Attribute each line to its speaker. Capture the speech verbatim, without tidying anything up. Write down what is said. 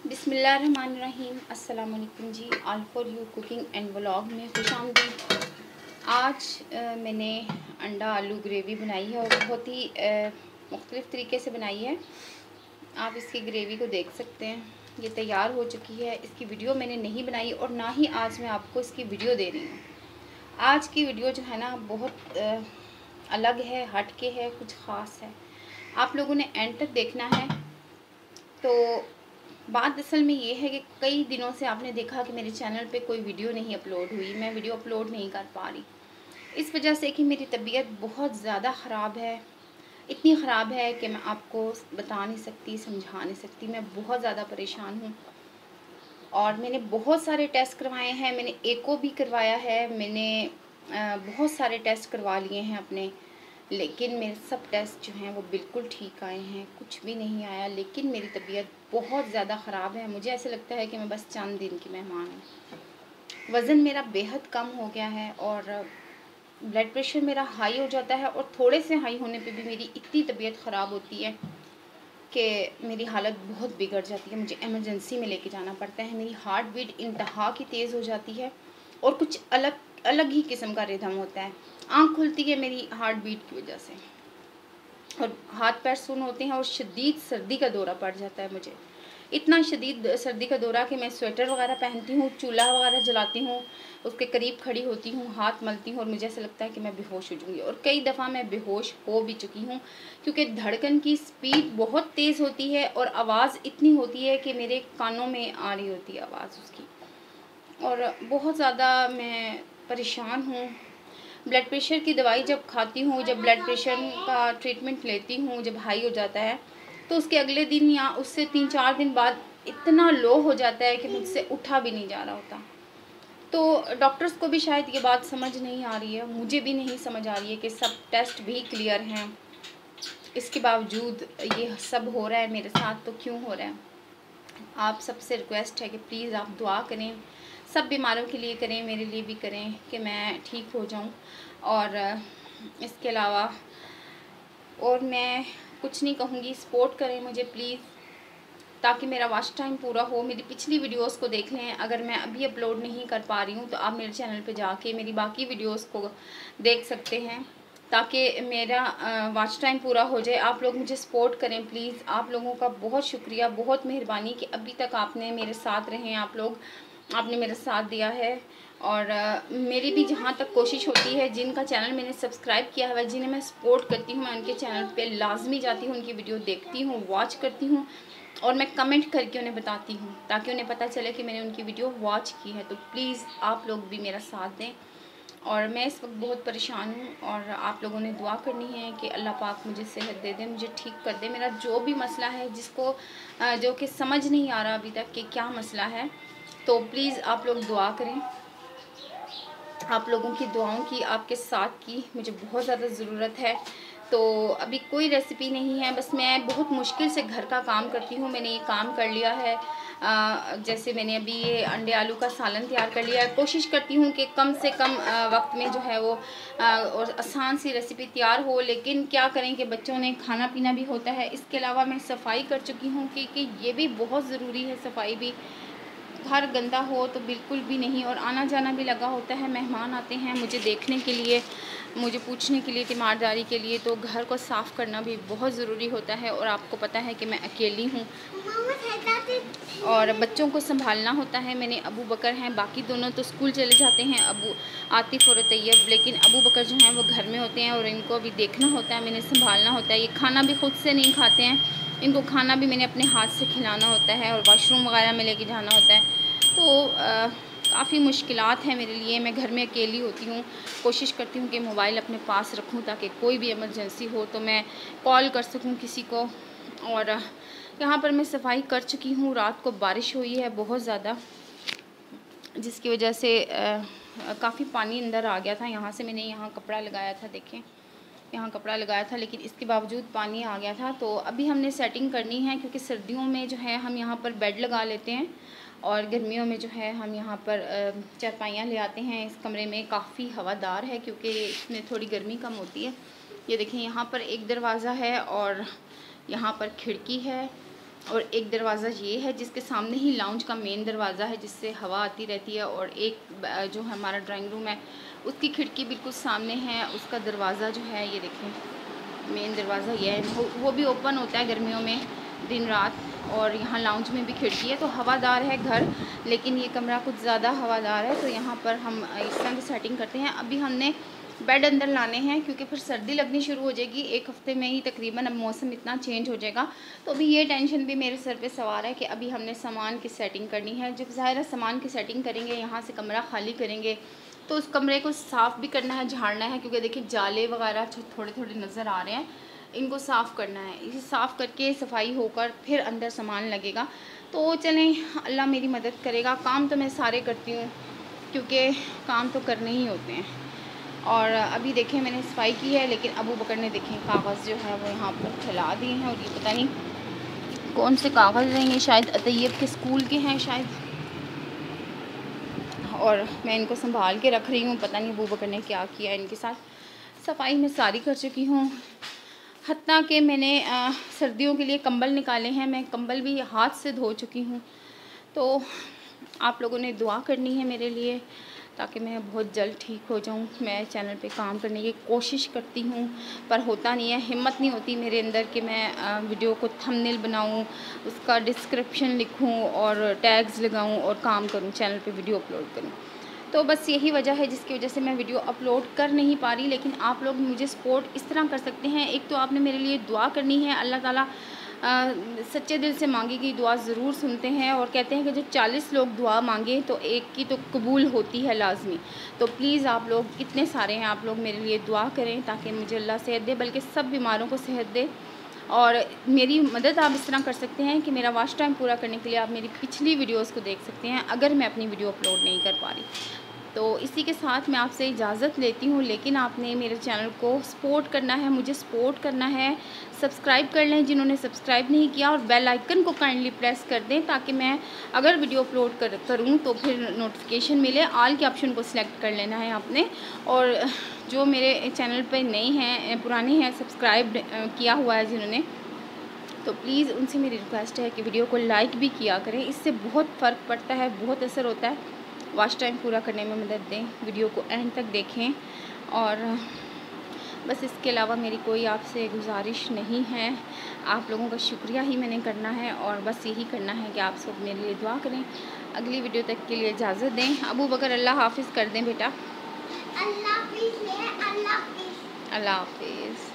Speaker 1: बिस्मिल्लाहिर्रहमानिर्रहीम। अस्सलाम वालेकुम जी। All for you cooking and vlog में खुशामदीद। आज आ, मैंने अंडा आलू ग्रेवी बनाई है और बहुत ही मुख्तलिफ़ तरीके से बनाई है। आप इसकी ग्रेवी को देख सकते हैं, ये तैयार हो चुकी है। इसकी वीडियो मैंने नहीं बनाई और ना ही आज मैं आपको इसकी वीडियो दे रही हूँ। आज की वीडियो जो है ना बहुत आ, अलग है, हट के है, कुछ ख़ास है। आप लोगों ने एंड तक देखना है। तो बात असल में ये है कि कई दिनों से आपने देखा कि मेरे चैनल पे कोई वीडियो नहीं अपलोड हुई, मैं वीडियो अपलोड नहीं कर पा रही, इस वजह से कि मेरी तबीयत बहुत ज़्यादा ख़राब है। इतनी ख़राब है कि मैं आपको बता नहीं सकती, समझा नहीं सकती। मैं बहुत ज़्यादा परेशान हूँ और मैंने बहुत सारे टेस्ट करवाए हैं। मैंने एको भी करवाया है, मैंने बहुत सारे टेस्ट करवा लिए हैं अपने, लेकिन मेरे सब टेस्ट जो हैं वो बिल्कुल ठीक आए हैं, कुछ भी नहीं आया। लेकिन मेरी तबीयत बहुत ज़्यादा ख़राब है। मुझे ऐसे लगता है कि मैं बस चंद दिन की मेहमान हूँ। वज़न मेरा बेहद कम हो गया है और ब्लड प्रेशर मेरा हाई हो जाता है और थोड़े से हाई होने पे भी मेरी इतनी तबीयत ख़राब होती है कि मेरी हालत बहुत बिगड़ जाती है। मुझे इमरजेंसी में लेके जाना पड़ता है। मेरी हार्ट बीट इंतहा की तेज़ हो जाती है और कुछ अलग अलग ही किस्म का रिदम होता है। आँख खुलती है मेरी हार्ट बीट की वजह से और हाथ पैर सुन्न होते हैं और शदीद सर्दी का दौरा पड़ जाता है मुझे। इतना शदीद सर्दी का दौरा कि मैं स्वेटर वगैरह पहनती हूँ, चूल्हा वगैरह जलाती हूँ, उसके करीब खड़ी होती हूँ, हाथ मलती हूँ और मुझे ऐसा लगता है कि मैं बेहोश हो जाऊँगी। और कई दफ़ा मैं बेहोश हो भी चुकी हूँ क्योंकि धड़कन की स्पीड बहुत तेज़ होती है और आवाज़ इतनी होती है कि मेरे कानों में आ रही होती है आवाज़ उसकी। और बहुत ज़्यादा मैं परेशान हूँ। ब्लड प्रेशर की दवाई जब खाती हूँ, जब ब्लड प्रेशर का ट्रीटमेंट लेती हूँ, जब हाई हो जाता है तो उसके अगले दिन या उससे तीन चार दिन बाद इतना लो हो जाता है कि मुझसे उठा भी नहीं जा रहा होता। तो डॉक्टर्स को भी शायद ये बात समझ नहीं आ रही है, मुझे भी नहीं समझ आ रही है कि सब टेस्ट भी क्लियर हैं, इसके बावजूद ये सब हो रहा है मेरे साथ। तो क्यों हो रहा है? आप सबसे रिक्वेस्ट है कि प्लीज़ आप दुआ करें, सब बीमारों के लिए करें, मेरे लिए भी करें कि मैं ठीक हो जाऊं। और इसके अलावा और मैं कुछ नहीं कहूँगी, सपोर्ट करें मुझे प्लीज़, ताकि मेरा वॉच टाइम पूरा हो। मेरी पिछली वीडियोस को देख लें, अगर मैं अभी अपलोड नहीं कर पा रही हूँ तो आप मेरे चैनल पे जाके मेरी बाकी वीडियोस को देख सकते हैं, ताकि मेरा वॉच टाइम पूरा हो जाए। आप लोग मुझे सपोर्ट करें प्लीज़। आप लोगों का बहुत शुक्रिया, बहुत मेहरबानी कि अभी तक आपने मेरे साथ रहे हैं, आप लोग आपने मेरा साथ दिया है। और uh, मेरी भी जहाँ तक कोशिश होती है, जिनका चैनल मैंने सब्सक्राइब किया है, जिन्हें मैं सपोर्ट करती हूँ, मैं उनके चैनल पे लाजमी जाती हूँ, उनकी वीडियो देखती हूँ, वॉच करती हूँ और मैं कमेंट करके उन्हें बताती हूँ ताकि उन्हें पता चले कि मैंने उनकी वीडियो वॉच की है। तो प्लीज़ आप लोग भी मेरा साथ दें। और मैं इस वक्त बहुत परेशान हूँ और आप लोगों ने दुआ करनी है कि अल्लाह पाक मुझे सेहत दे दे, मुझे ठीक कर दे। मेरा जो भी मसला है, जिसको जो कि समझ नहीं आ रहा अभी तक कि क्या मसला है, तो प्लीज़ आप लोग दुआ करें। आप लोगों की दुआओं की, आपके साथ की मुझे बहुत ज़्यादा ज़रूरत है। तो अभी कोई रेसिपी नहीं है, बस मैं बहुत मुश्किल से घर का काम करती हूँ। मैंने ये काम कर लिया है, आ, जैसे मैंने अभी ये अंडे आलू का सालन तैयार कर लिया है। कोशिश करती हूँ कि कम से कम आ, वक्त में जो है वो आ, और आसान सी रेसिपी तैयार हो, लेकिन क्या करें कि बच्चों ने खाना पीना भी होता है। इसके अलावा मैं सफाई कर चुकी हूँ क्योंकि ये भी बहुत ज़रूरी है, सफाई भी। घर गंदा हो तो बिल्कुल भी नहीं। और आना जाना भी लगा होता है, मेहमान आते हैं मुझे देखने के लिए, मुझे पूछने के लिए, तीमारदारी के लिए, तो घर को साफ़ करना भी बहुत ज़रूरी होता है। और आपको पता है कि मैं अकेली हूँ और बच्चों को संभालना होता है। मैंने अबू बकर हैं, बाकी दोनों तो स्कूल चले जाते हैं, अबू आतिफ़ और तैयब, लेकिन अबू बकर जो हैं वो घर में होते हैं और इनको भी देखना होता है, मैंने संभालना होता है। ये खाना भी खुद से नहीं खाते हैं, इनको खाना भी मैंने अपने हाथ से खिलाना होता है और वॉशरूम वगैरह में लेके जाना होता है। तो काफ़ी मुश्किलात हैं मेरे लिए। मैं घर में अकेली होती हूँ, कोशिश करती हूँ कि मोबाइल अपने पास रखूँ ताकि कोई भी इमरजेंसी हो तो मैं कॉल कर सकूँ किसी को। और यहाँ पर मैं सफाई कर चुकी हूँ। रात को बारिश हुई है बहुत ज़्यादा, जिसकी वजह से काफ़ी पानी अंदर आ गया था। यहाँ से मैंने यहाँ कपड़ा लगाया था, देखें यहाँ कपड़ा लगाया था, लेकिन इसके बावजूद पानी आ गया था। तो अभी हमने सेटिंग करनी है क्योंकि सर्दियों में जो है हम यहाँ पर बेड लगा लेते हैं और गर्मियों में जो है हम यहाँ पर चारपाइयाँ ले आते हैं। इस कमरे में काफ़ी हवादार है क्योंकि इसमें थोड़ी गर्मी कम होती है। ये देखें यहाँ पर एक दरवाज़ा है और यहाँ पर खिड़की है और एक दरवाज़ा ये है जिसके सामने ही लाउंज का मेन दरवाज़ा है जिससे हवा आती रहती है, और एक जो हमारा ड्राइंग रूम है उसकी खिड़की बिल्कुल सामने है, उसका दरवाज़ा जो है ये देखें मेन दरवाज़ा ये है, वो भी ओपन होता है गर्मियों में दिन रात। और यहाँ लाउंज में भी खिड़की है, तो हवादार है घर, लेकिन ये कमरा कुछ ज़्यादा हवादार है, तो यहाँ पर हम इस तरह की सेटिंग करते हैं। अभी हमने बेड अंदर लाने हैं क्योंकि फिर सर्दी लगनी शुरू हो जाएगी एक हफ़्ते में ही तकरीबन, अब मौसम इतना चेंज हो जाएगा। तो अभी ये टेंशन भी मेरे सर पे सवार है कि अभी हमने सामान की सेटिंग करनी है। जब ज़ाहिर है सामान की सेटिंग करेंगे, यहाँ से कमरा खाली करेंगे, तो उस कमरे को साफ़ भी करना है, झाड़ना है, क्योंकि देखिए जाले वगैरह थोड़े थोड़े नज़र आ रहे हैं, इनको साफ़ करना है। इसे साफ़ करके सफाई होकर फिर अंदर सामान लगेगा। तो चलें, अल्लाह मेरी मदद करेगा। काम तो मैं सारे करती हूँ क्योंकि काम तो करने ही होते हैं। और अभी देखें मैंने सफाई की है, लेकिन अबू बकर ने देखें कागज़ जो है वो यहाँ पर फैला दिए हैं, और ये पता नहीं कौन से कागज़ हैं, ये शायद अतैयब के स्कूल के हैं शायद, और मैं इनको संभाल के रख रही हूँ। पता नहीं अबू बकर ने क्या किया इनके साथ। सफाई मैं सारी कर चुकी हूँ, हत्ता कि मैंने आ, सर्दियों के लिए कंबल निकाले हैं, मैं कंबल भी हाथ से धो चुकी हूँ। तो आप लोगों ने दुआ करनी है मेरे लिए ताकि मैं बहुत जल्द ठीक हो जाऊँ। मैं चैनल पे काम करने की कोशिश करती हूँ पर होता नहीं है, हिम्मत नहीं होती मेरे अंदर कि मैं आ, वीडियो को थंबनेल बनाऊँ, उसका डिस्क्रिप्शन लिखूँ और टैग्स लगाऊँ और काम करूँ, चैनल पे वीडियो अपलोड करूँ। तो बस यही वजह है जिसकी वजह से मैं वीडियो अपलोड कर नहीं पा रही। लेकिन आप लोग मुझे सपोर्ट इस तरह कर सकते हैं, एक तो आपने मेरे लिए दुआ करनी है। अल्लाह ताला आ, सच्चे दिल से मांगी गई दुआ ज़रूर सुनते हैं, और कहते हैं कि जो चालीस लोग दुआ मांगे तो एक की तो कबूल होती है लाजमी। तो प्लीज़ आप लोग इतने सारे हैं, आप लोग मेरे लिए दुआ करें ताकि मुझे अल्लाह सेहत दे, बल्कि सब बीमारों को सेहत दे। और मेरी मदद आप इस तरह कर सकते हैं कि मेरा वॉच टाइम पूरा करने के लिए आप मेरी पिछली वीडियोस को देख सकते हैं अगर मैं अपनी वीडियो अपलोड नहीं कर पा रही। तो इसी के साथ मैं आपसे इजाज़त लेती हूँ, लेकिन आपने मेरे चैनल को सपोर्ट करना है, मुझे सपोर्ट करना है। सब्सक्राइब कर लें जिन्होंने सब्सक्राइब नहीं किया, और बेल आइकन को काइंडली प्रेस कर दें ताकि मैं अगर वीडियो अपलोड कर करूँ तो फिर नोटिफिकेशन मिले। ऑल के ऑप्शन को सिलेक्ट कर लेना है आपने। और जो मेरे चैनल पर नए हैं, पुराने हैं, सब्सक्राइब किया हुआ है जिन्होंने, तो प्लीज़ उनसे मेरी रिक्वेस्ट है कि वीडियो को लाइक भी किया करें। इससे बहुत फ़र्क पड़ता है, बहुत असर होता है, वॉच टाइम पूरा करने में मदद दें। वीडियो को एंड तक देखें, और बस इसके अलावा मेरी कोई आपसे गुजारिश नहीं है। आप लोगों का शुक्रिया ही मैंने करना है, और बस यही करना है कि आप सब मेरे लिए दुआ करें। अगली वीडियो तक के लिए इजाज़त दें। अबू बकर अल्लाह हाफिज़ कर दें बेटा।
Speaker 2: अल्लाह हाफिज़।
Speaker 1: अल्लाह हाफिज़।